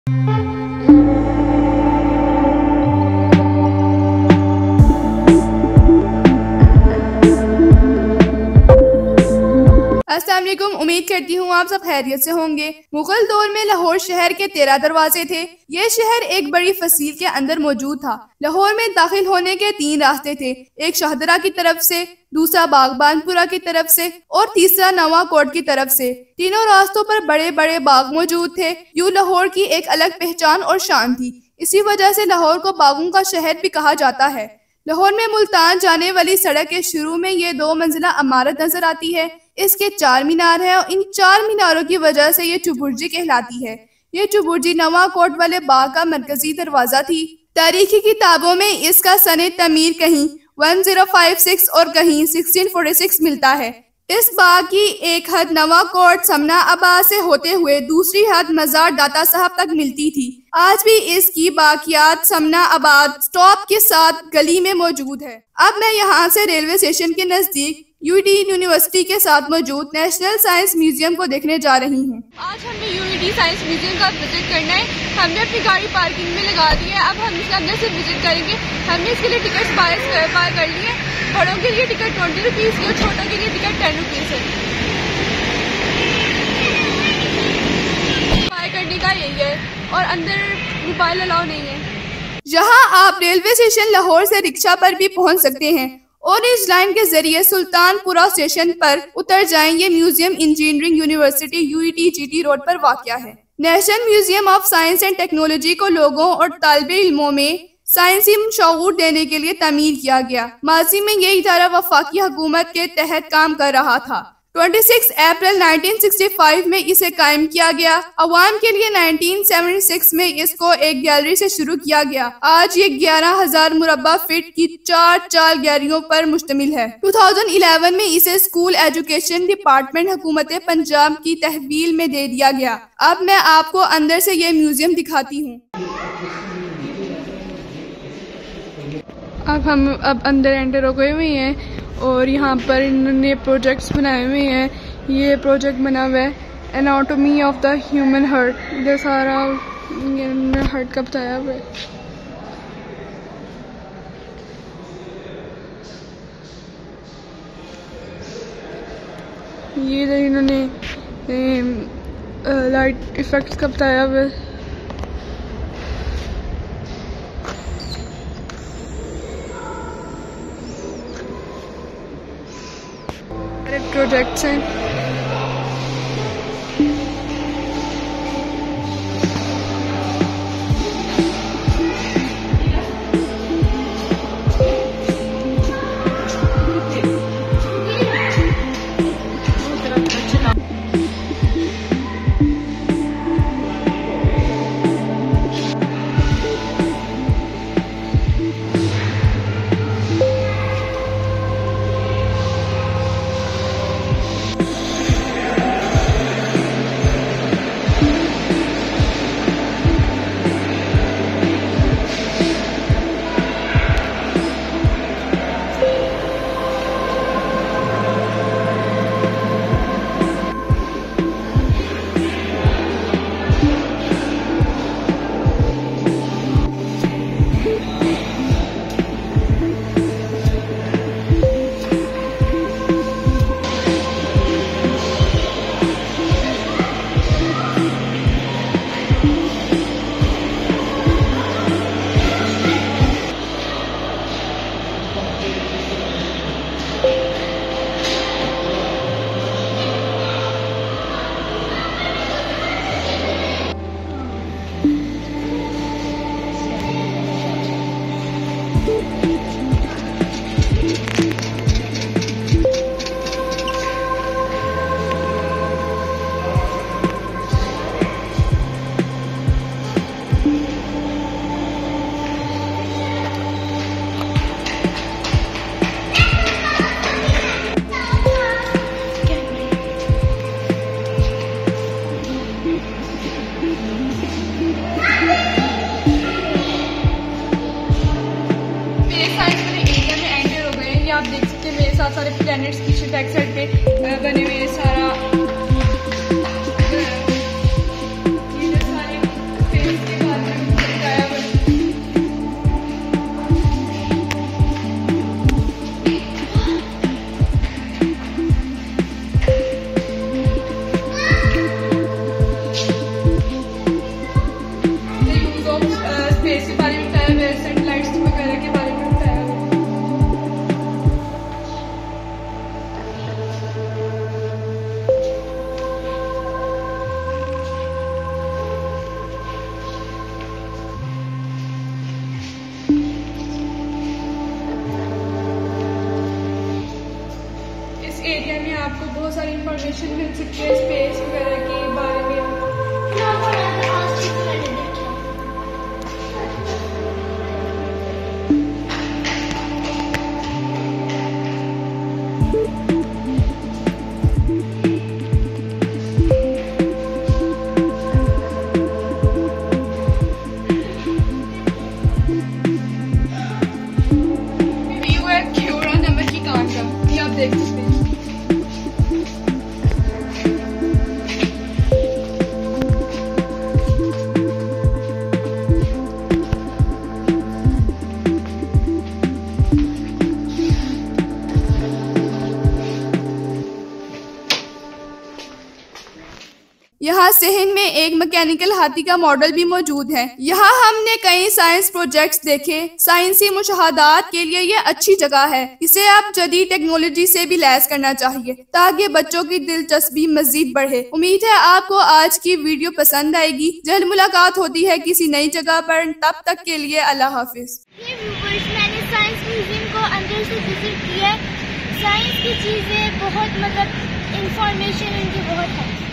अस्सलाम वालेकुम। उम्मीद करती हूँ आप सब खैरियत से होंगे। मुगल दौर में लाहौर शहर के 13 दरवाजे थे। ये शहर एक बड़ी फसील के अंदर मौजूद था। लाहौर में दाखिल होने के 3 रास्ते थे, एक शाहदरा की तरफ से, दूसरा बागबानपुरा की तरफ से और तीसरा नवा कोट की तरफ से। तीनों रास्तों पर बड़े बड़े बाग मौजूद थे। यूं लाहौर की एक अलग पहचान और शान थी। इसी वजह से लाहौर को बागों का शहर भी कहा जाता है। लाहौर में मुल्तान जाने वाली सड़क के शुरू में ये 2 मंजिला इमारत नजर आती है। इसके 4 मीनार है और इन 4 मीनारों की वजह से ये चुबुर्जी कहलाती है। ये चुबुर्जी नवा कोट वाले बाग का मरकजी दरवाजा थी। तारीखी किताबों में इसका सने तमीर कहीं 1056 और कहीं 1646 मिलता है। इस बाग की एक हद नवा कोट समना आबाद से होते हुए दूसरी हद मजार दाता साहब तक मिलती थी। आज भी इसकी बाकियात समना आबाद स्टॉप के साथ गली में मौजूद है। अब मैं यहाँ से रेलवे स्टेशन के नजदीक यूटी यूनिवर्सिटी के साथ मौजूद नेशनल साइंस म्यूजियम को देखने जा रही हूँ। आज हमें यूटी साइंस म्यूजियम का विजिट करना है। हमने अपनी गाड़ी पार्किंग में लगा दी है। अब हम इसके अंदर से विजिट करेंगे। हमने इसके लिए टिकट बाय कर ली है। बड़ों के लिए टिकट 20 रुपीज़ की और छोटों के लिए टिकट 10 रुपीज़ है। बाय करने का यही है और अंदर मोबाइल अलाउ नहीं है। यहाँ आप रेलवे स्टेशन लाहौर से रिक्शा पर भी पहुँच सकते हैं और इस लाइन के जरिए सुल्तानपुरा स्टेशन पर उतर जाएं। ये museum engineering university UET GT road पर वाक़या है। National museum of science and technology को लोगों और तालिबे इल्मों में साइंसी शऊर देने के लिए तमीर किया गया। माजी में ये इदारा वफाकी हुकूमत के तहत काम कर रहा था। 26 अप्रैल 1965 में इसे कायम किया गया। अवाम के लिए 1976 में इसको एक गैलरी से शुरू किया गया। आज ये 11,000 मुरब्बा फीट की 4 गैलरियों पर मुश्तमिल है। 2011 में इसे स्कूल एजुकेशन डिपार्टमेंट हुकूमत पंजाब की तहवील में दे दिया गया। अब मैं आपको अंदर से ये म्यूजियम दिखाती हूँ। अब हम अंदर एंटर हो गए हुए हैं और यहाँ पर इन्होंने प्रोजेक्ट्स बनाए हुए हैं। ये प्रोजेक्ट बना हुआ है anatomy of the human heart. ये सारा हार्ट का बताया हुआ है। ये इन्होंने लाइट इफेक्ट्स का बताया हुआ है। प्रोजेक्ट्स हैं। साथ सारे प्लैनेट्स पीछे बैक साइड पे बने हुए सारा ये सारे बहुत सारी इंफॉर्मेशन मिल सकती है स्पेस वगैरह के बारे में। देख सकते हैं। यहाँ सहन में एक मैकेनिकल हाथी का मॉडल भी मौजूद है। यहाँ हमने कई साइंस प्रोजेक्ट्स देखे। साइंसी मुशाहदात के लिए ये अच्छी जगह है। इसे आप जदीद टेक्नोलॉजी से भी लैस करना चाहिए ताकि बच्चों की दिलचस्पी मजीद बढ़े। उम्मीद है आपको आज की वीडियो पसंद आएगी। जल्द मुलाकात होती है किसी नई जगह पर, तब तक के लिए अल्लाह हाफिज। मैंने साइंस म्यूजियम को अंदर से विजिट किया। साइंस की चीजें बहुत इंफॉर्मेशन इनकी बहुत है।